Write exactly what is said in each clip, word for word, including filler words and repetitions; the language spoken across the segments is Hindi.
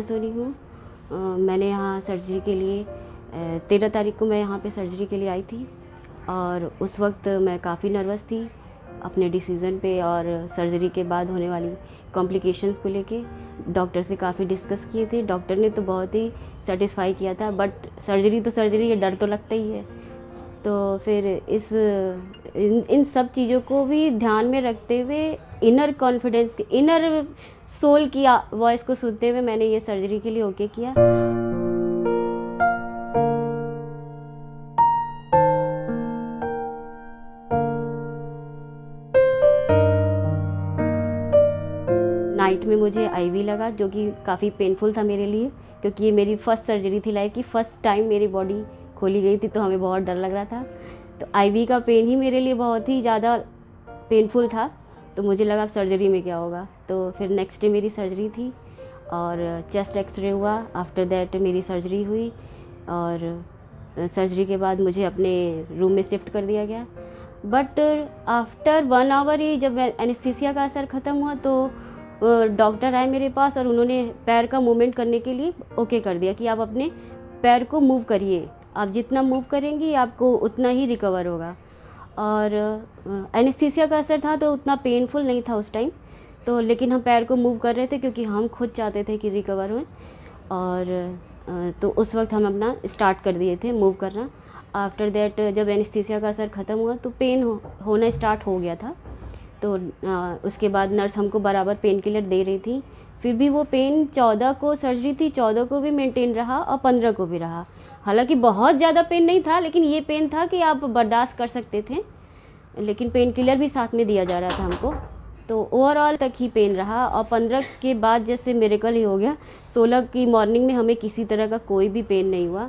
सोनी हूँ। अ, मैंने यहाँ सर्जरी के लिए तेरह तारीख को मैं यहाँ पे सर्जरी के लिए आई थी और उस वक्त मैं काफ़ी नर्वस थी अपने डिसीज़न पे और सर्जरी के बाद होने वाली कॉम्प्लिकेशंस को लेके डॉक्टर से काफ़ी डिस्कस किए थे। डॉक्टर ने तो बहुत ही सेटिस्फाई किया था, बट सर्जरी तो सर्जरी है, डर तो लगता ही है। तो फिर इस इन इन सब चीज़ों को भी ध्यान में रखते हुए इनर कॉन्फिडेंस इनर सोल की वॉइस को सुनते हुए मैंने ये सर्जरी के लिए ओके किया। नाइट में मुझे आईवी लगा जो कि काफ़ी पेनफुल था मेरे लिए, क्योंकि ये मेरी फर्स्ट सर्जरी थी लाइफ की। फ़र्स्ट टाइम मेरी बॉडी खोली गई थी तो हमें बहुत डर लग रहा था। तो आईवी का पेन ही मेरे लिए बहुत ही ज़्यादा पेनफुल था। तो मुझे लगा अब सर्जरी में क्या होगा। तो फिर नेक्स्ट डे मेरी सर्जरी थी और चेस्ट एक्सरे हुआ। आफ्टर दैट मेरी सर्जरी हुई और सर्जरी के बाद मुझे अपने रूम में शिफ्ट कर दिया गया। बट आफ्टर वन आवर ही जब एनेस्थीसिया का असर ख़त्म हुआ तो डॉक्टर आए मेरे पास और उन्होंने पैर का मूवमेंट करने के लिए ओके कर दिया कि आप अपने पैर को मूव करिए, आप जितना मूव करेंगी आपको उतना ही रिकवर होगा। और एनेस्थीसिया का असर था तो उतना पेनफुल नहीं था उस टाइम तो, लेकिन हम पैर को मूव कर रहे थे क्योंकि हम खुद चाहते थे कि रिकवर हों। और तो उस वक्त हम अपना स्टार्ट कर दिए थे मूव करना। आफ्टर दैट जब एनेस्थीसिया का असर ख़त्म हुआ तो पेन हो, होना स्टार्ट हो गया था। तो आ, उसके बाद नर्स हमको बराबर पेन किलर दे रही थी। फिर भी वो पेन चौदह को सर्जरी थी, चौदह को भी मेंटेन रहा और पंद्रह को भी रहा। हालांकि बहुत ज़्यादा पेन नहीं था, लेकिन ये पेन था कि आप बर्दाश्त कर सकते थे, लेकिन पेन किलर भी साथ में दिया जा रहा था हमको। तो ओवरऑल तक ही पेन रहा और पंद्रह के बाद जैसे मिरेकल ही हो गया। सोलह की मॉर्निंग में हमें किसी तरह का कोई भी पेन नहीं हुआ।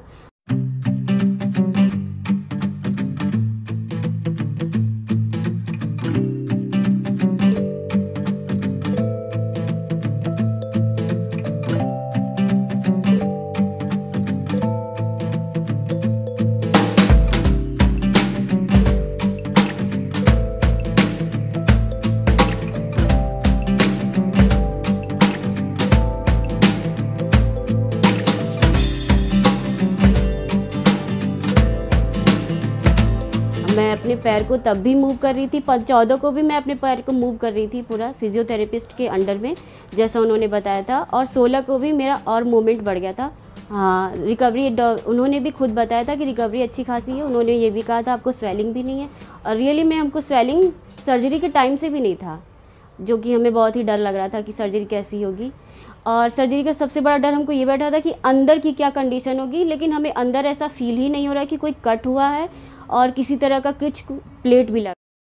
मैं अपने पैर को तब भी मूव कर रही थी, चौदह को भी मैं अपने पैर को मूव कर रही थी पूरा फिजियोथेरेपिस्ट के अंडर में जैसा उन्होंने बताया था। और सोलह को भी मेरा और मूवमेंट बढ़ गया था। हाँ, रिकवरी उन्होंने भी खुद बताया था कि रिकवरी अच्छी खासी है। उन्होंने ये भी कहा था आपको स्वेलिंग भी नहीं है, और रियली में हमको स्वेलिंग सर्जरी के टाइम से भी नहीं था, जो कि हमें बहुत ही डर लग रहा था कि सर्जरी कैसी होगी। और सर्जरी का सबसे बड़ा डर हमको ये बैठा था कि अंदर की क्या कंडीशन होगी, लेकिन हमें अंदर ऐसा फील ही नहीं हो रहा कि कोई कट हुआ है और किसी तरह का कुछ प्लेट भी लगा।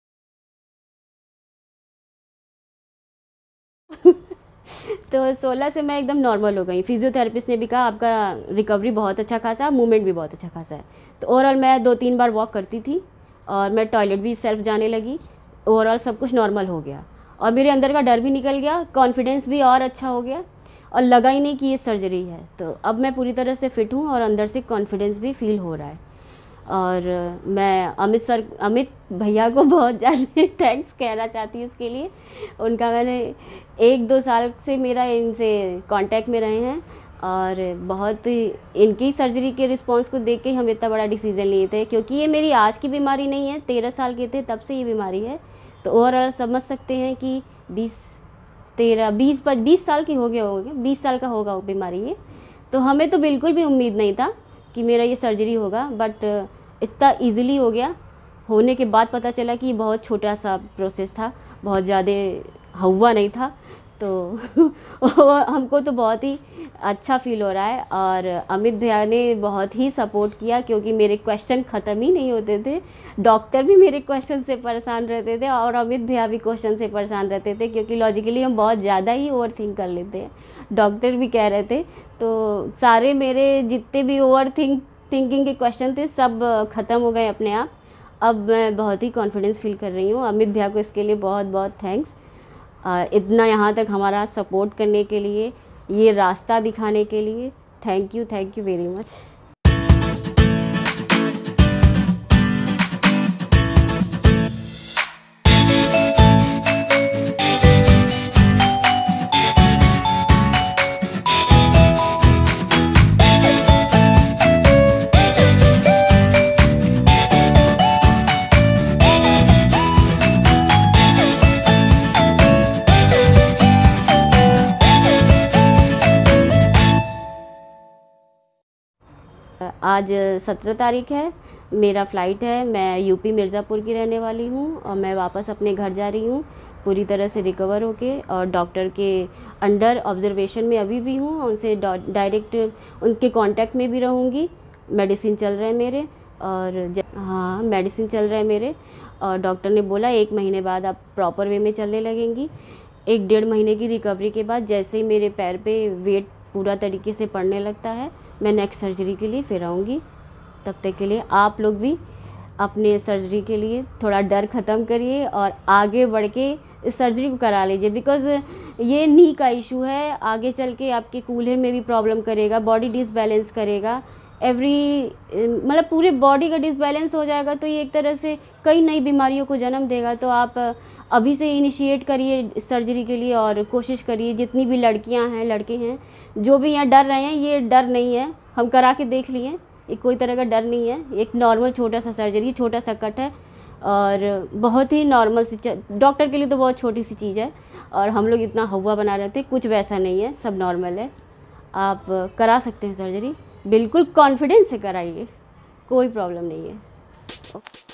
तो सोलह से मैं एकदम नॉर्मल हो गई। फिजियोथेरेपिस्ट ने भी कहा आपका रिकवरी बहुत अच्छा खासा है, मूवमेंट भी बहुत अच्छा खासा है। तो ओवरऑल मैं दो तीन बार वॉक करती थी और मैं टॉयलेट भी सेल्फ जाने लगी। ओवरऑल सब कुछ नॉर्मल हो गया और मेरे अंदर का डर भी निकल गया, कॉन्फिडेंस भी और अच्छा हो गया और लगा ही नहीं कि ये सर्जरी है। तो अब मैं पूरी तरह से फिट हूँ और अंदर से कॉन्फिडेंस भी फील हो रहा है। और मैं अमित सर अमित भैया को बहुत ज़्यादा थैंक्स कहना चाहती हूँ इसके लिए। उनका मैंने एक दो साल से मेरा इनसे कांटेक्ट में रहे हैं और बहुत इनकी सर्जरी के रिस्पांस को देख के हम इतना बड़ा डिसीज़न लिए थे, क्योंकि ये मेरी आज की बीमारी नहीं है, तेरह साल के थे तब से ये बीमारी है। तो ओवरऑल समझ सकते हैं कि बीस तेरह बीस पर बीस साल की हो गए होंगे बीस साल का होगा वो बीमारी ये। तो हमें तो बिल्कुल भी उम्मीद नहीं था कि मेरा ये सर्जरी होगा, बट इतना इजीली हो गया। होने के बाद पता चला कि बहुत छोटा सा प्रोसेस था, बहुत ज़्यादा हुआ नहीं था। तो हमको तो बहुत ही अच्छा फील हो रहा है। और अमित भैया ने बहुत ही सपोर्ट किया, क्योंकि मेरे क्वेश्चन ख़त्म ही नहीं होते थे। डॉक्टर भी मेरे क्वेश्चन से परेशान रहते थे और अमित भैया भी क्वेश्चन से परेशान रहते थे, क्योंकि लॉजिकली हम बहुत ज़्यादा ही ओवर थिंक कर लेते हैं। डॉक्टर भी कह रहे थे। तो सारे मेरे जितने भी ओवर थिंक थिंकिंग के क्वेश्चन थे सब ख़त्म हो गए अपने आप। अब मैं बहुत ही कॉन्फिडेंस फील कर रही हूँ। अमित भैया को इसके लिए बहुत बहुत थैंक्स, इतना यहाँ तक हमारा सपोर्ट करने के लिए, ये रास्ता दिखाने के लिए। Thank you thank you very much. आज सत्रह तारीख है, मेरा फ़्लाइट है। मैं यूपी मिर्ज़ापुर की रहने वाली हूँ और मैं वापस अपने घर जा रही हूँ पूरी तरह से रिकवर होके, और डॉक्टर के अंडर ऑब्जर्वेशन में अभी भी हूँ। उनसे डायरेक्ट उनके कांटेक्ट में भी रहूँगी। मेडिसिन चल रहा है मेरे, और हाँ मेडिसिन चल रहा है मेरे, और डॉक्टर ने बोला एक महीने बाद आप प्रॉपर वे में चलने लगेंगी। एक डेढ़ महीने की रिकवरी के बाद जैसे ही मेरे पैर पे वेट पूरा तरीके से पड़ने लगता है, मैं नेक्स्ट सर्जरी के लिए फिर आऊँगी। तब तक के लिए आप लोग भी अपने सर्जरी के लिए थोड़ा डर ख़त्म करिए और आगे बढ़ के इस सर्जरी को करा लीजिए, बिकॉज़ ये नी का इशू है। आगे चल के आपके कूल्हे में भी प्रॉब्लम करेगा, बॉडी डिसबैलेंस करेगा, एवरी मतलब पूरे बॉडी का डिसबैलेंस हो जाएगा, तो ये एक तरह से कई नई बीमारियों को जन्म देगा। तो आप अभी से इनिशिएट करिए सर्जरी के लिए और कोशिश करिए। जितनी भी लड़कियां हैं, लड़के हैं, जो भी यहाँ डर रहे हैं, ये डर नहीं है, हम करा के देख लिए, ये कोई तरह का डर नहीं है। एक नॉर्मल छोटा सा सर्जरी, छोटा सा कट है और बहुत ही नॉर्मल सी, डॉक्टर के लिए तो बहुत छोटी सी चीज़ है, और हम लोग इतना हवा बना रहे थे, कुछ वैसा नहीं है, सब नॉर्मल है। आप करा सकते हैं सर्जरी, बिल्कुल कॉन्फिडेंस से कराइए, कोई प्रॉब्लम नहीं है।